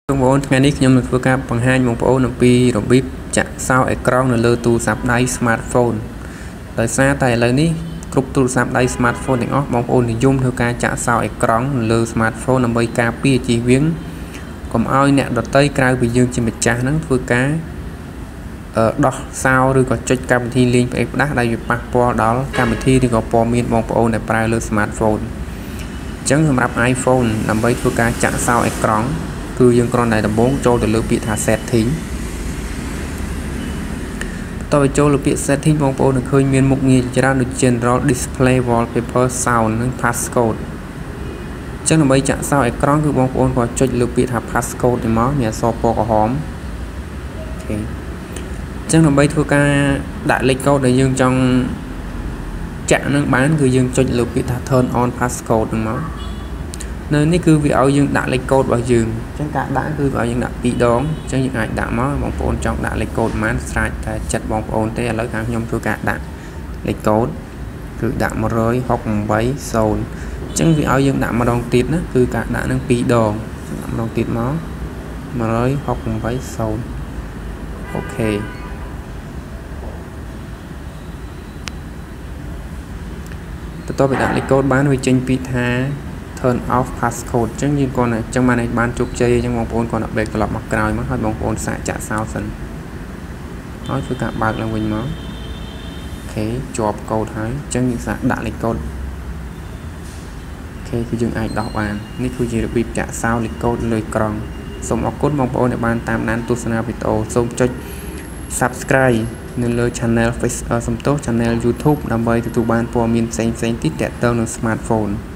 បងប្អូនថ្ងៃនេះខ្ញុំនឹងធ្វើការបង្ហាញបងប្អូនអំពីរបៀបចាក់សោអេក្រង់នៅលើទូរស័ព្ទដៃ Smartphone ដោយសារតែឥឡូវនេះគ្រប់ទូរស័ព្ទដៃ Smartphone ទាំងអស់បងប្អូននិយមធ្វើការចាក់សោអេក្រង់នៅលើ Smartphone ដើម្បីការពារជៀសវាងកុំឲ្យអ្នកដទៃក្រៅពីយើងជាម្ចាស់ហ្នឹងធ្វើការដោះសោឬក៏ចុចកម្មវិធីលេងផ្អេកផ្ដាស់ដែលវាប៉ះពាល់ដល់កម្មវិធីឬក៏ព័ត៌មានបងប្អូនដែលប្រើលើ Smartphone អញ្ចឹងសម្រាប់ iPhone ដើម្បីធ្វើការចាក់សោអេក្រង់គឺយើងគ្រាន់តែដំបូងចូលទៅលើពាក្យថា setting បន្ទាប់ពីចូលលើពាក្យ setting បងប្អូននឹងឃើញមានមុខងារច្រើនដូច general display wallpaper sound និង passcode អញ្ចឹងដើម្បីចាក់សោអេក្រង់គឺបងប្អូនក៏ចុចលើពាក្យថា passcode នេះមកមានអក្សរពណ៌ក្រហមអូខេអញ្ចឹងដើម្បីធ្វើការដាក់លេខកូដដែលយើងចង់ចាក់នឹងបានគឺយើងចុចលើពាក្យថា turn on passcode ហ្នឹងមកនៅនេះគឺវាឲ្យយើងដាក់លេខកូដរបស់យើងអញ្ចឹងការដាក់គឺឲ្យយើងដាក់2ដងអញ្ចឹងយើងអាចដាក់មកបងប្អូនចង់ដាក់លេខកូដប៉ុន្មានស្រាច់តែចិត្តបងប្អូនទេឥឡូវខាងខ្ញុំធ្វើការដាក់លេខកូដគឺដាក់168 0អញ្ចឹងវាឲ្យយើងដាក់ម្ដងទៀតណាគឺការដាក់នឹង2ដងដាក់ម្ដងទៀតមក168 0អូខេបន្ទាប់ពីដាក់លេខកូដបានវាចេញពីថា turn off passcode អញ្ចឹងយើងគាត់អញ្ចឹងបានជោគជ័យអញ្ចឹងបងប្អូនគាត់បែកត្រឡប់មកក្រោយមកហើយបងប្អូនសាកចាក់សោសិនហើយធ្វើការបើកឡើងវិញមកអូខេជាប់កូដហើយអញ្ចឹងយើងសាកដាក់លេខកូដអូខេគឺយើងអាចដោះបាននេះគឺជារបៀបចាក់សោលេខកូដលើអេក្រង់សូមអរគុណបងប្អូនដែលបានតាមដានទស្សនាវីដេអូសូមចុច Subscribe នៅលើ Channel Facebook សំទោស Channel YouTube ដើម្បីទទួលបានព័ត៌មានផ្សេងៗទៀតទាក់ទងនឹង Smartphone